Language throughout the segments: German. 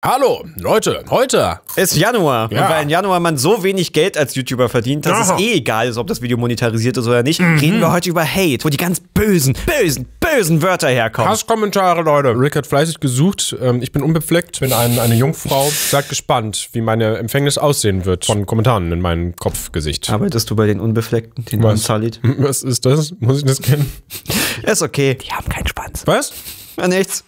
Hallo, Leute, heute ist Januar. Ja. Und weil im Januar man so wenig Geld als YouTuber verdient, dass es egal ist, ob das Video monetarisiert ist oder nicht, reden wir heute über Hate, wo die ganz bösen Wörter herkommen. Hasskommentare, Leute. Rick hat fleißig gesucht. Ich bin unbefleckt, bin eine Jungfrau. Seid gespannt, wie meine Empfängnis aussehen wird von Kommentaren in meinem Kopfgesicht. Arbeitest du bei den Unbefleckten, den Unsolid? Was ist das? Muss ich das kennen? Ist okay. Die haben keinen Spaß. Was? Ja, nichts.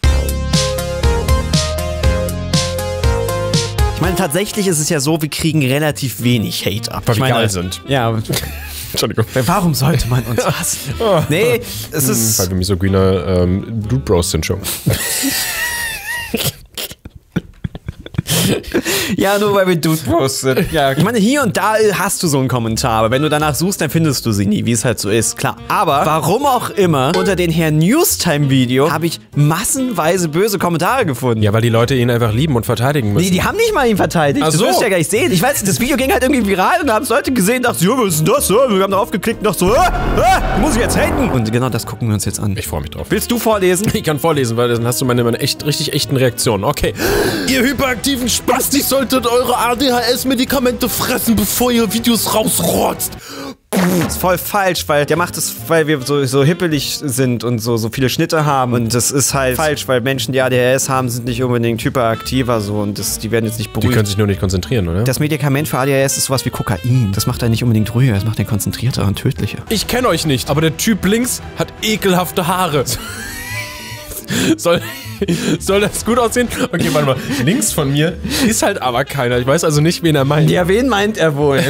Ich meine, tatsächlich ist es ja so, wir kriegen relativ wenig Hate ab. Weil wir geil sind. Ja. Entschuldigung. Warum sollte man uns hassen? Nee, es ist... Weil wir misogyne Dude Bros sind schon. Ja, nur weil wir Dude Bros sind. Ja. Ich meine, hier und da hast du so einen Kommentar, aber wenn du danach suchst, dann findest du sie nie, wie es halt so ist, klar. Aber warum auch immer, unter den Herrn Newstime-Video habe ich massenweise böse Kommentare gefunden. Ja, weil die Leute ihn einfach lieben und verteidigen müssen. Nee, die haben nicht mal ihn verteidigt. Ach so. Das wirst du ja gar nicht sehen. Ich weiß, das Video ging halt irgendwie viral und da haben es Leute gesehen und dachten, ja, was ist denn das? Wir haben drauf geklickt und dachten so, muss ich jetzt haten? Und genau das gucken wir uns jetzt an. Ich freue mich drauf. Willst du vorlesen? Ich kann vorlesen, weil dann hast du meine richtig echten Reaktionen. Okay. Ihr hyperaktiven Spastis solltet eure ADHS-Medikamente fressen, bevor ihr Videos rausrotzt. Das ist voll falsch, weil der macht es, weil wir so hippelig sind und so viele Schnitte haben. Und das ist halt falsch, weil Menschen, die ADHS haben, sind nicht unbedingt hyperaktiver so und die werden jetzt nicht beruhigt. Die können sich nur nicht konzentrieren, oder? Das Medikament für ADHS ist sowas wie Kokain. Das macht einen nicht unbedingt ruhiger, das macht einen konzentrierter und tödlicher. Ich kenne euch nicht, aber der Typ links hat ekelhafte Haare. Soll das gut aussehen? Okay, warte mal. Links von mir ist halt aber keiner. Ich weiß also nicht, wen er meint. Ja, wen meint er wohl?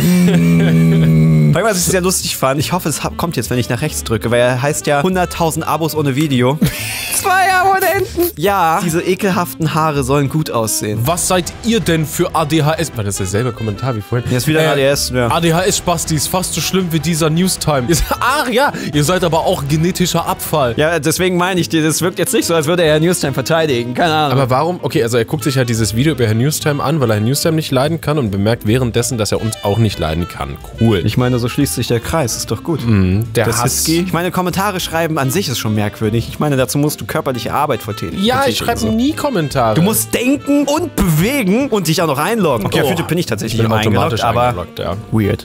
Was ich sehr lustig fand, ich hoffe, es kommt jetzt, wenn ich nach rechts drücke, weil er heißt ja 100.000 Abos ohne Video. 2 Abonnenten! Ja, diese ekelhaften Haare sollen gut aussehen. Was seid ihr denn für ADHS? War das derselbe Kommentar wie vorhin? Ja, ist wieder ADHS, ja. ADHS-Spastis, fast so schlimm wie dieser Newstime. Ach ja, ihr seid aber auch genetischer Abfall. Ja, deswegen meine ich dir, das wirkt jetzt nicht so, als würde er Herrn Newstime verteidigen. Keine Ahnung. Aber warum? Okay, also er guckt sich halt dieses Video über Herrn Newstime an, weil er Herrn Newstime nicht leiden kann und bemerkt währenddessen, dass er uns auch nicht leiden kann. Cool. Ich meine, so schließt sich der Kreis, ist doch gut. Der Hass. Ich meine, Kommentare schreiben an sich ist schon merkwürdig. Ich meine, dazu musst du körperliche Arbeit vertätigen. Ja, ich schreibe nie Kommentare. Du musst denken und bewegen und dich auch noch einloggen. Okay, auf YouTube bin ich tatsächlich immer eingeloggt, aber ja. Weird.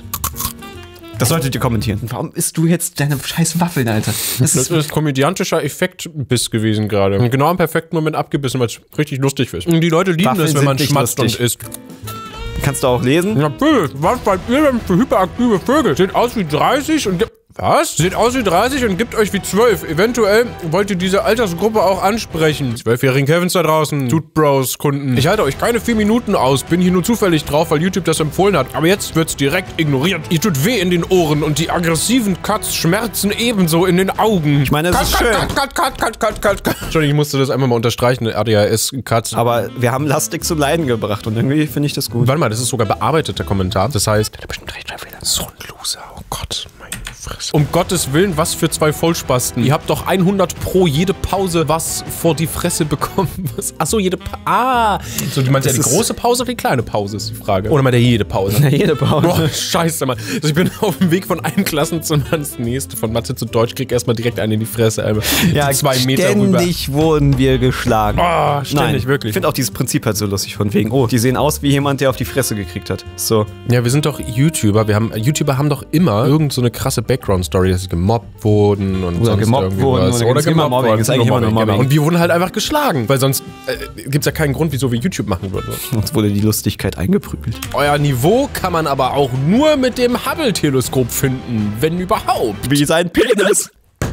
Das solltet ihr kommentieren. Warum isst du jetzt deine scheiß Waffeln, Alter? Das ist komödiantischer Effektbiss gewesen gerade. Genau im perfekten Moment abgebissen, weil es richtig lustig ist. Und die Leute lieben Waffeln es, wenn man sind nicht schmatzt lustig. und isst. Kannst du auch lesen? Natürlich. Was seid ihr denn für hyperaktive Vögel? Seht aus wie 30 und was? Seht aus wie 30 und gibt euch wie 12. Eventuell wollt ihr diese Altersgruppe auch ansprechen. 12-jährigen Kevins da draußen, Dude Bros Kunden. Ich halte euch keine 4 Minuten aus, bin hier nur zufällig drauf, weil YouTube das empfohlen hat. Aber jetzt wird's direkt ignoriert. Ihr tut weh in den Ohren und die aggressiven Cuts schmerzen ebenso in den Augen. Ich meine, das ist schön. Cut. Entschuldigung, ich musste das einfach mal unterstreichen, ADHS-Cuts. Aber wir haben Lastig zum Leiden gebracht und irgendwie finde ich das gut. Warte mal, das ist sogar bearbeiteter Kommentar. Das heißt, der hat bestimmt Rechtschreibfehler. So ein Loser, oh Gott, meine Fresse. Um Gottes Willen, was für 2 Vollspasten. Ihr habt doch 100 pro jede Pause was vor die Fresse bekommen. Achso, jede So, du meinst ja die große Pause oder die kleine Pause, ist die Frage. Oder meint er jede Pause? Ja, jede Pause. Boah, scheiße, Mann. Also ich bin auf dem Weg von einem Klassenzimmer ins nächste, von Mathe zu Deutsch, krieg erstmal direkt einen in die Fresse. Ja, 2 Meter rüber. Ständig wurden wir geschlagen. Oh, ständig, wirklich. Ich finde auch dieses Prinzip halt so lustig, von wegen, oh, die sehen aus wie jemand, der auf die Fresse gekriegt hat. So. Ja, wir sind doch YouTuber. YouTuber haben doch immer irgend so eine krasse Background-Story, dass sie gemobbt wurden und oder sonst gemobbt wurden. Oder gemobbt wurden. Ist eigentlich immer nur Mobbing. Genau. Und wir wurden halt einfach geschlagen, weil sonst gibt's ja keinen Grund, wieso wir YouTube machen würden. Uns wurde die Lustigkeit eingeprügelt. Euer Niveau kann man aber auch nur mit dem Hubble-Teleskop finden, wenn überhaupt. Wie sein Penis.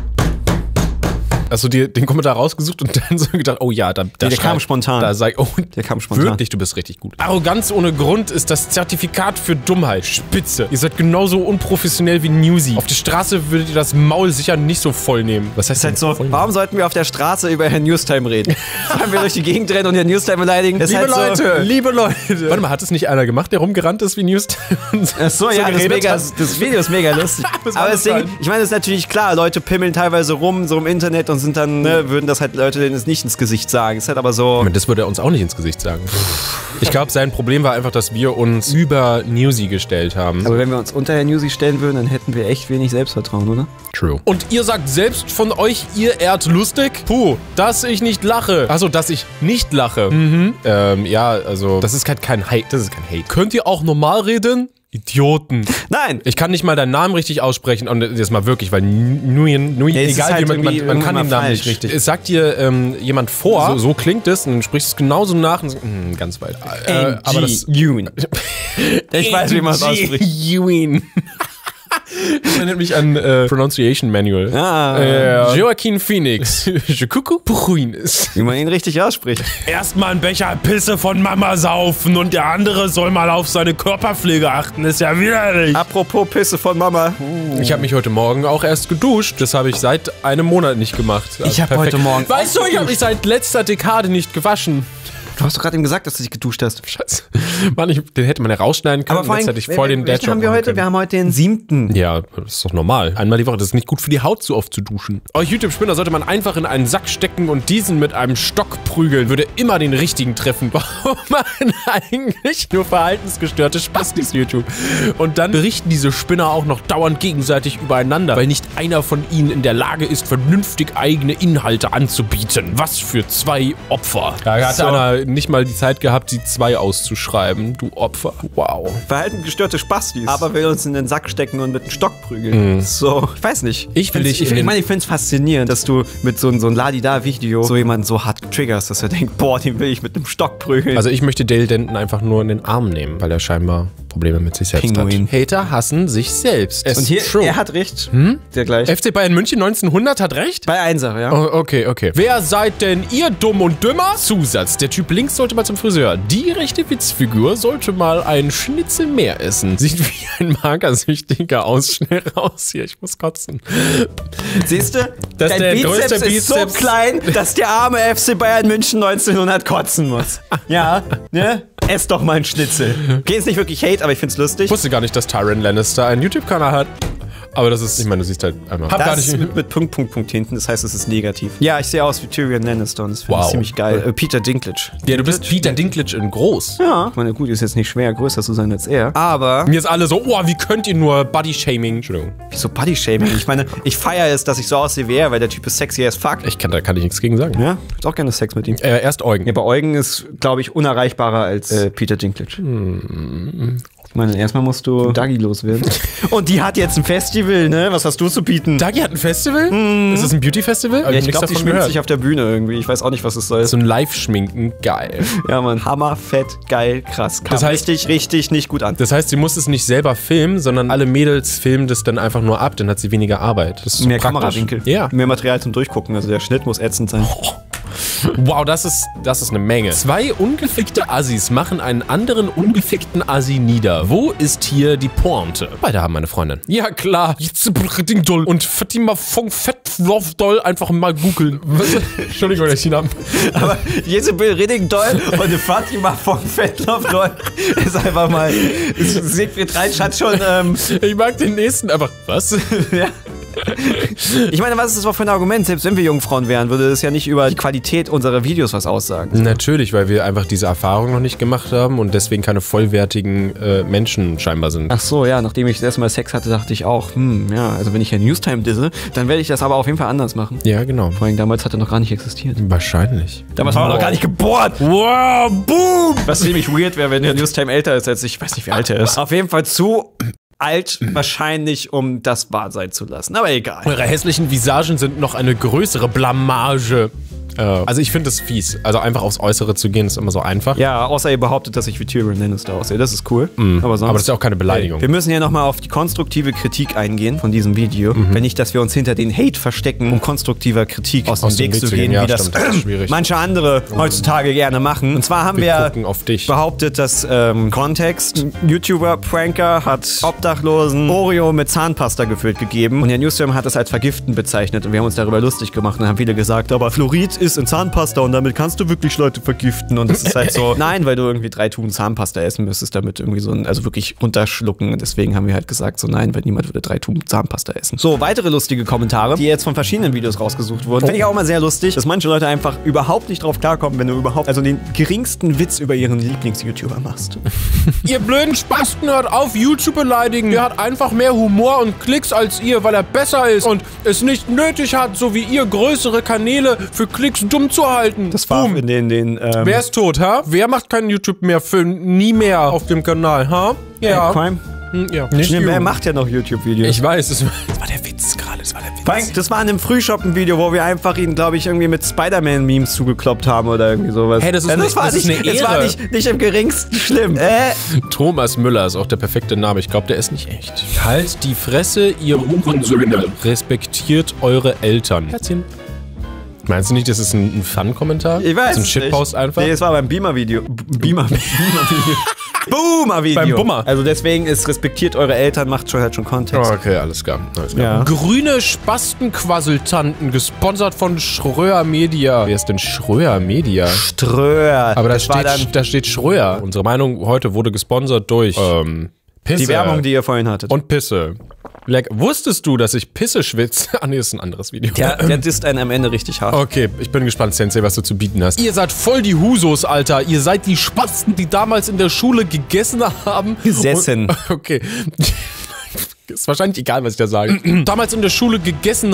Hast du dir den Kommentar rausgesucht und dann so gedacht, oh ja, der kam spontan. Der kam spontan. Wirklich, du bist richtig gut. Arroganz ohne Grund ist das Zertifikat für Dummheit. Spitze. Ihr seid genauso unprofessionell wie Newsy. Auf der Straße würdet ihr das Maul sicher nicht so voll nehmen. Was heißt das? Halt so, warum sollten wir auf der Straße über Herrn Newstime reden? Sollen wir durch die Gegend rennen und Herrn Newstime beleidigen? Liebe Leute. Warte mal, hat es nicht einer gemacht, der rumgerannt ist wie Newstime? Achso, ja, das Video ist mega lustig. Aber deswegen, ich meine, es ist natürlich klar, Leute pimmeln teilweise rum, so im Internet und sind dann, würden das halt Leute denen es nicht ins Gesicht sagen. Ist halt aber so... Das würde er uns auch nicht ins Gesicht sagen. Ich glaube, sein Problem war einfach, dass wir uns über Newsy gestellt haben. Aber wenn wir uns unter Herr Newsy stellen würden, dann hätten wir echt wenig Selbstvertrauen, oder? True. Und ihr sagt selbst von euch, ihr ehrt lustig? Puh, dass ich nicht lache. Achso, dass ich nicht lache. Ja, also, das ist halt kein Hate. Das ist kein Hate. Könnt ihr auch normal reden? Idioten. Nein! Ich kann nicht mal deinen Namen richtig aussprechen. Und das mal wirklich, weil Nguyen, egal halt wie man kann den Namen nicht richtig. Es sagt dir jemand vor, so klingt es, und dann sprichst du es genauso nach und sagst, ganz weit. Aber das... Nguyen. Ich weiß, wie man es ausspricht. Nguyen. Das erinnert mich an Pronunciation Manual. Joaquin Phoenix. Jekuku Puchuinis. Wie man ihn richtig ausspricht. Erstmal einen Becher Pisse von Mama saufen und der andere soll mal auf seine Körperpflege achten. Ist ja widerlich. Apropos Pisse von Mama. Ich habe mich heute Morgen auch erst geduscht. Das habe ich seit einem Monat nicht gemacht. Also ich habe heute Morgen... Weißt du, ich habe mich seit letzter Dekade nicht gewaschen. Du hast doch gerade eben gesagt, dass du dich geduscht hast. Scheiße. Mann, den hätte man ja rausschneiden können. Aber vor allem, hätte ich voll den Dad haben wir heute? Wir haben heute den 7. Ja, das ist doch normal. Einmal die Woche. Das ist nicht gut für die Haut, so oft zu duschen. Euch YouTube-Spinner sollte man einfach in einen Sack stecken und diesen mit einem Stock prügeln. Würde immer den richtigen treffen. Warum machen eigentlich nur verhaltensgestörte Spastis YouTube? Und dann berichten diese Spinner auch noch dauernd gegenseitig übereinander, weil nicht einer von ihnen in der Lage ist, vernünftig eigene Inhalte anzubieten. Was für zwei Opfer. Da hatte einer nicht mal die Zeit gehabt, die 2 auszuschreiben. Du Opfer. Wow. Verhaltensgestörte Spastis. Aber will uns in den Sack stecken und mit einem Stock prügeln. So, ich weiß nicht. Ich finde es faszinierend, dass du mit so einem Ladi-Da-Video so jemanden so hart triggerst, dass er denkt, boah, den will ich mit einem Stock prügeln. Also ich möchte Dale Denton einfach nur in den Arm nehmen, weil er scheinbar Probleme mit sich selbst hat. Hater hassen sich selbst. Und hier, er hat recht. Der gleich. FC Bayern München 1900 hat recht? Bei 1er, ja. Oh, okay. Wer seid denn ihr dumm und dümmer? Zusatz. Der Typ links sollte mal zum Friseur. Die rechte Witzfigur sollte mal ein Schnitzel mehr essen. Sieht wie ein Magersüchtiger aus. Schnell raus hier, ich muss kotzen. Siehst du? Dein der Bizeps ist so klein, dass der arme FC Bayern München 1900 kotzen muss. Ja, ne? Ess doch mal ein Schnitzel. Okay, ist nicht wirklich Hate, aber ich find's lustig. Ich wusste gar nicht, dass Tyrion Lannister einen YouTube-Kanal hat. Aber das ist, ich meine, du siehst halt einmal. Das ist mit Punkt hinten, das heißt, es ist negativ. Ja, ich sehe aus wie Tyrion Lannister und das finde ich ziemlich geil. Peter Dinklage. Ja, du bist Peter Dinklage in groß. Ja. Ich meine, gut, ist jetzt nicht schwer, größer zu sein als er. Aber... Mir ist alle so, oh, wie könnt ihr nur Body-Shaming? Entschuldigung. Wieso Body-Shaming? Ich meine, ich feiere es, dass ich so aussehe wie er, weil der Typ ist sexy as fuck. Da kann ich nichts gegen sagen. Ja, ich hätte auch gerne Sex mit ihm. Erst Eugen. Ja, aber Eugen ist, glaube ich, unerreichbar als Peter Dinklage. Ich meine, erstmal musst du Dagi loswerden. Und die hat jetzt ein Festival, ne? Was hast du zu bieten? Dagi hat ein Festival? Ist das ein Beauty-Festival? Ja, ich glaube, die schminkt sich auf der Bühne irgendwie. Ich weiß auch nicht, was es soll. So ein Live-Schminken, geil. Ja, Mann. Hammer, fett, geil, krass. Kam das heißt, richtig nicht gut an. Das heißt, sie muss es nicht selber filmen, sondern alle Mädels filmen das dann einfach nur ab. Dann hat sie weniger Arbeit. Das ist mehr Kamerawinkel. Ja. Mehr Material zum Durchgucken. Also der Schnitt muss ätzend sein. Wow, das ist eine Menge. 2 ungefickte Assis machen einen anderen ungefickten Assi nieder. Wo ist hier die Pointe? Beide haben eine Freundin. Ja, klar. Und Fatima von Fettloff-Doll einfach mal googeln. Entschuldigung, dass ich ihn habe. Aber Jezebel Redding-Doll und Fatima von Fettloff-Doll ist einfach mal... Siegfried Reinsch hat schon... Ich mag den nächsten einfach... Was? Ja. Ich meine, was ist das auch für ein Argument? Selbst wenn wir Jungfrauen wären, würde es ja nicht über die Qualität unserer Videos was aussagen. Natürlich, weil wir einfach diese Erfahrung noch nicht gemacht haben und deswegen keine vollwertigen Menschen scheinbar sind. Ach so, ja, nachdem ich das erste Mal Sex hatte, dachte ich auch, ja, also wenn ich ja Newstime disse, dann werde ich das aber auf jeden Fall anders machen. Ja, genau. Vor allem damals hat er noch gar nicht existiert. Wahrscheinlich. Damals war er noch gar nicht geboren. Wow, boom! Was ziemlich weird wäre, wenn der Newstime älter ist als ich weiß nicht, wie alt er ist. Auf jeden Fall zu... alt, wahrscheinlich, um das wahr sein zu lassen. Aber egal. Eure hässlichen Visagen sind noch eine größere Blamage. Also ich finde es fies. Also einfach aufs Äußere zu gehen, ist immer so einfach. Ja, außer ihr behauptet, dass ich wie Tyrion Lannister aussehe. Das ist cool. Aber das ist ja auch keine Beleidigung. Wir müssen ja nochmal auf die konstruktive Kritik eingehen von diesem Video. Wenn nicht, dass wir uns hinter den Hate verstecken, um konstruktiver Kritik aus dem Weg zu gehen, ja, wie das manche andere heutzutage gerne machen. Und zwar haben wir behauptet, dass Kontext, YouTuber Pranker hat Obdachlosen Oreo mit Zahnpasta gefüllt gegeben. Und der Newsroom hat das als Vergiften bezeichnet. Und wir haben uns darüber lustig gemacht und haben viele gesagt, aber Fluorid isst in Zahnpasta und damit kannst du wirklich Leute vergiften. Und das ist halt so, nein, weil du irgendwie 3 Tuben Zahnpasta essen müsstest, damit irgendwie so also wirklich runterschlucken. Deswegen haben wir halt gesagt, so nein, weil niemand würde 3 Tuben Zahnpasta essen. So, weitere lustige Kommentare, die jetzt von verschiedenen Videos rausgesucht wurden. Finde ich auch mal sehr lustig, dass manche Leute einfach überhaupt nicht drauf klarkommen, wenn du überhaupt, also den geringsten Witz über ihren Lieblings-YouTuber machst. Ihr blöden Spasten, hört auf, YouTube beleidigen. Der hat einfach mehr Humor und Klicks als ihr, weil er besser ist und es nicht nötig hat, so wie ihr, größere Kanäle für Klicks dumm zu halten. Das war in den Wer ist tot, ha? Wer macht kein YouTube mehr für nie mehr auf dem Kanal, ha? Ja. Crime? Ja. Nicht wer macht ja noch YouTube-Videos? Ich weiß, das war der Witz gerade, das war der Witz. Das war in einem Frühshoppen-Video, wo wir einfach ihn, glaube ich, irgendwie mit Spider-Man-Memes zugekloppt haben oder irgendwie sowas. Hey, das ist eine Ehre. Das war nicht im geringsten schlimm. Thomas Müller ist auch der perfekte Name. Ich glaube, der ist nicht echt. Halt die Fresse, ihr Hurensöhne. Respektiert eure Eltern. Herzchen. Meinst du nicht, das ist ein Fun-Kommentar? Ich weiß. So ein Shitpost einfach? Nee, das war beim Beamer-Video. Boomer-Video. Beim Bummer. Also deswegen ist respektiert eure Eltern, macht schon halt schon Kontext. Okay, alles klar. Ja. Grüne Spastenquasseltanten, gesponsert von Schröer Media. Wer ist denn Schröer Media? Ströer. Aber da steht Schröer. Unsere Meinung heute wurde gesponsert durch Pisse. Die Werbung, die ihr vorhin hattet. Und Pisse. Wusstest du, dass ich Pisse schwitze? Ah, nee, ist ein anderes Video. Der disst einen am Ende richtig hart. Okay, ich bin gespannt, Sensei, was du zu bieten hast. Ihr seid voll die Husos, Alter. Ihr seid die Spasten, die damals in der Schule gegessen haben. Gesessen. Okay. Ist wahrscheinlich egal, was ich da sage. Damals in der Schule gesessen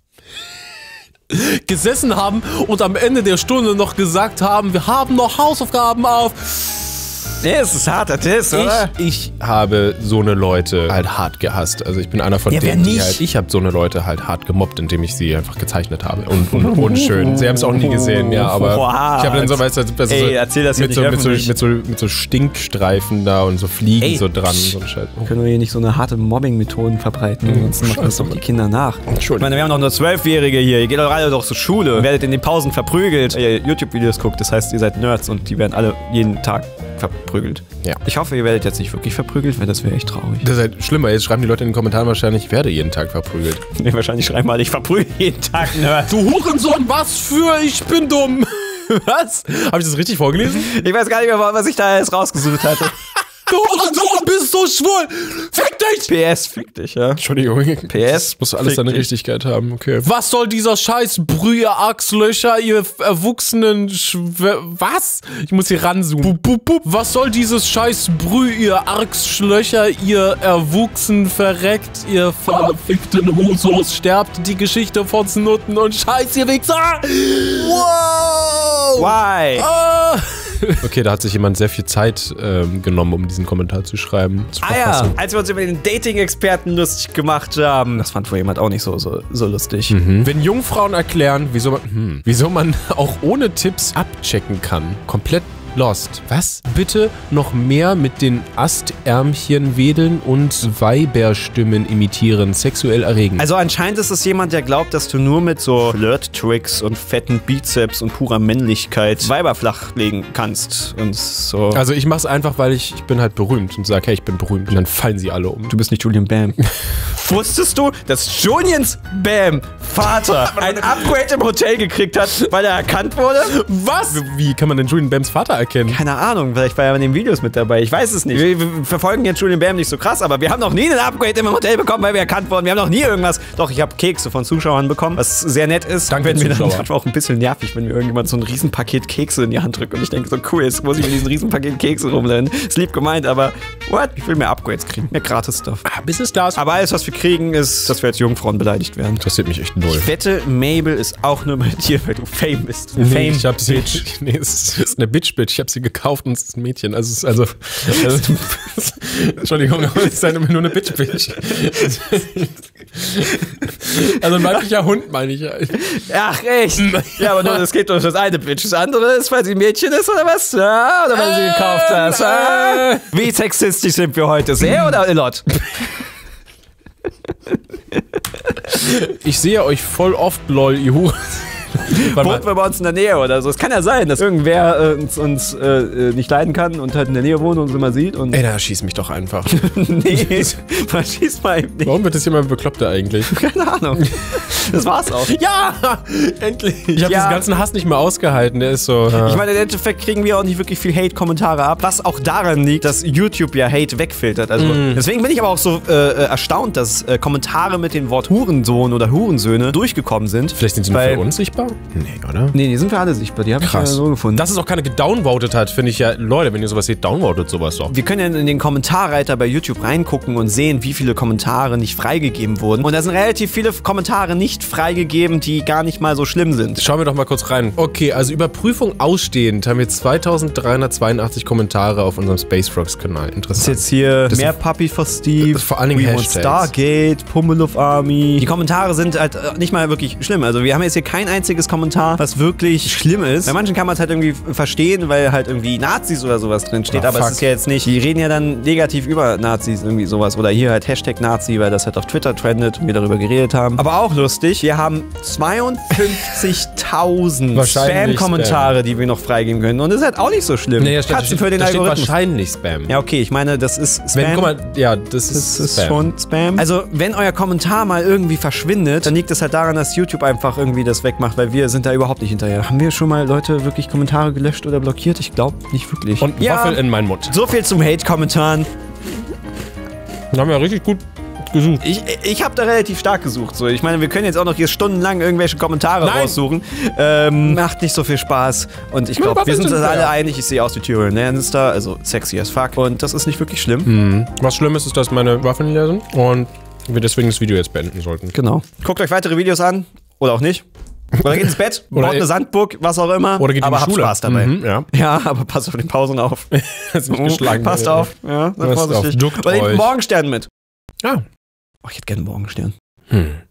haben und am Ende der Stunde noch gesagt haben, wir haben noch Hausaufgaben auf. Nee, es ist harter Test, oder? Ich habe so eine Leute halt hart gehasst. Also ich bin einer von denen, die halt... Ich habe so eine Leute halt hart gemobbt, indem ich sie einfach gezeichnet habe. Und unschön. Sie haben es auch nie gesehen, ja, aber... Ich habe dann so, weißt du, erzähl das mit so Stinkstreifen da und so Fliegen so dran. So ein Scheiß. Können wir hier nicht so eine harte Mobbing-Methoden verbreiten? Ansonsten machen das doch die Kinder nach. Ich meine, wir haben doch nur 12-Jährige hier. Ihr geht doch alle doch zur Schule. Ihr werdet in den Pausen verprügelt. Ihr YouTube-Videos guckt, das heißt, ihr seid Nerds und die werden alle jeden Tag verprügelt. Ja. Ich hoffe, ihr werdet jetzt nicht wirklich verprügelt, weil das wäre echt traurig. Das ist halt schlimmer. Jetzt schreiben die Leute in den Kommentaren wahrscheinlich, ich werde jeden Tag verprügelt. Nee, wahrscheinlich schreiben alle, ich verprügel jeden Tag. Ne? Du Hurensohn, was für, ich bin dumm. Was? Habe ich das richtig vorgelesen? Ich weiß gar nicht mehr, was ich da jetzt rausgesucht hatte. Du Hurensohn, bist so schwul. Fick dich. PS, fick dich, ja. Entschuldigung. PS, muss alles seine Richtigkeit haben, okay. Was soll dieser Scheiß Brühe, ihr Achslöcher, ihr erwuchsenen was? Ich muss hier ranzoomen. Was soll dieses Scheiß Brühe, ihr Achslöcher, ihr erwuchsen verreckt, ihr verfickten Husos, sterbt die Geschichte von Snutten und Scheiß, ihr Wichser. Wow. Why? Okay, da hat sich jemand sehr viel Zeit genommen, um diesen Kommentar zu schreiben. Ja, als wir uns über den Dating-Experten lustig gemacht haben. Das fand wohl jemand auch nicht so lustig. Mhm. Wenn Jungfrauen erklären, wieso man auch ohne Tipps abchecken kann, komplett lost. Was? Bitte noch mehr mit den Astärmchen wedeln und Weiberstimmen imitieren, sexuell erregend. Also anscheinend ist es jemand, der glaubt, dass du nur mit so Flirt-Tricks und fetten Bizeps und purer Männlichkeit Weiber flachlegen kannst und so. Also ich mach's einfach, weil ich bin halt berühmt und sag, hey, ich bin berühmt. Und dann fallen sie alle um. Du bist nicht Julian Bam. Wusstest du, dass Julians Bam Vater ein Upgrade im Hotel gekriegt hat, weil er erkannt wurde? Was? Wie kann man denn Julian Bams Vater erkennen? Keine Ahnung, vielleicht war er in den Videos mit dabei. Ich weiß es nicht. Wir verfolgen jetzt Julian Bam nicht so krass, aber wir haben noch nie einen Upgrade im Hotel bekommen, weil wir erkannt wurden. Wir haben noch nie irgendwas. Doch, ich habe Kekse von Zuschauern bekommen, was sehr nett ist. Danke, Zuschauer. Das war auch ein bisschen nervig, wenn mir irgendjemand so ein Riesenpaket Kekse in die Hand drückt und ich denke so, cool, jetzt muss ich mit diesem Riesenpaket Kekse rumrennen. Ist lieb gemeint, aber what? Ich will mehr Upgrades kriegen. Mehr Gratis-Stuff. Business Class. Aber alles, was wir kriegen, ist, dass wir als Jungfrauen beleidigt werden. Interessiert mich echt null. Ich wette, Mabel ist auch nur bei dir, weil du Fame bist. Nee, ich hab sie. Nee, es ist eine Bitch-Bitch. Ich hab sie gekauft und es ist ein Mädchen. Also Entschuldigung, aber es ist halt nur eine Bitch-Bitch. Also ein weiblicher Hund, meine ich ja. Ach, echt? Ja, aber nur, das geht durch das eine Bitch. Das andere ist, weil sie ein Mädchen ist, oder was? Ja, oder weil sie gekauft hast. Wie sexistisch sind wir heute? Sehr oder a lot? Ich sehe euch voll oft, lol, ihr Hure. Wohnt bei uns in der Nähe oder so. Es kann ja sein, dass irgendwer uns nicht leiden kann und halt in der Nähe wohnt und uns immer sieht. Und Ey, da schieß mich doch einfach. nee, verschieß mal eben nicht. Warum wird das jemand Bekloppter eigentlich? Keine Ahnung. Das war's auch. Ja, endlich. Ich habe diesen ganzen Hass nicht mehr ausgehalten. Der ist so... Ich meine, im Endeffekt kriegen wir auch nicht wirklich viel Hate-Kommentare ab, was auch daran liegt, dass YouTube ja Hate wegfiltert. Also deswegen bin ich aber auch so erstaunt, dass Kommentare mit dem Wort Hurensohn oder Hurensöhne durchgekommen sind. Vielleicht sind sie nur für uns sichtbar? Nee, oder? Nee, die sind für alle sichtbar. Die habe ich ja so gefunden. Dass es auch keiner gedownvotet hat, finde ich ja... Leute, wenn ihr sowas seht, downvotet sowas doch. Wir können ja in den Kommentarreiter bei YouTube reingucken und sehen, wie viele Kommentare nicht freigegeben wurden. Und da sind relativ viele Kommentare nicht freigegeben, die gar nicht mal so schlimm sind. Schauen wir doch mal kurz rein. Okay, also Überprüfung ausstehend haben wir 2382 Kommentare auf unserem Space Frogs Kanal. Interessant. Das ist jetzt hier das mehr Puppy for Steve, vor allen Dingen We Want Hashtags. Stargate, Pummeluff Army. Die Kommentare sind halt nicht mal wirklich schlimm. Also wir haben jetzt hier kein einziges Kommentar, was wirklich schlimm ist. Bei manchen kann man es halt irgendwie verstehen, weil halt irgendwie Nazis oder sowas drin steht. Aber es ist ja jetzt nicht, die reden ja dann negativ über Nazis, irgendwie sowas. Oder hier halt Hashtag Nazi, weil das halt auf Twitter trendet und wir darüber geredet haben. Aber auch lustig, wir haben 52.000 Spam-Kommentare, die wir noch freigeben können. Und das ist halt auch nicht so schlimm. Nee, Katzen für den Algorithmus. Wahrscheinlich Spam. Ja, okay, ich meine, das ist Spam. Wenn, guck mal, ja, das ist Spam. Schon Spam. Also, wenn euer Kommentar mal irgendwie verschwindet, dann liegt es halt daran, dass YouTube einfach irgendwie das wegmacht, weil wir sind da überhaupt nicht hinterher. Haben wir schon mal Leute wirklich Kommentare gelöscht oder blockiert? Ich glaube nicht wirklich. Und Waffel in meinen Mund. So viel zum Hate-Kommentaren. Dann haben wir richtig gut gesucht. Ich habe da relativ stark gesucht. So. Ich meine, wir können jetzt auch noch hier stundenlang irgendwelche Kommentare raussuchen. Macht nicht so viel Spaß. Und ich glaube, wir sind uns alle einig. Ich sehe aus wie Tyrion Lannister, also sexy as fuck. Und das ist nicht wirklich schlimm. Was schlimm ist, ist, dass meine Waffeln leer sind und wir deswegen das Video jetzt beenden sollten. Genau. Guckt euch weitere Videos an. Oder auch nicht. Oder geht ins Bett, baut eine Sandburg, was auch immer. Oder geht in die Schule. Spaß dabei. Ja. Ja, aber passt auf den Pausen auf. Jetzt nicht geschlagen. Passt auf. Ja, Passt auf. Duckt Oder nehmt einen euch. Morgenstern mit. Ja. Oh, ich hätte gerne einen Morgenstern.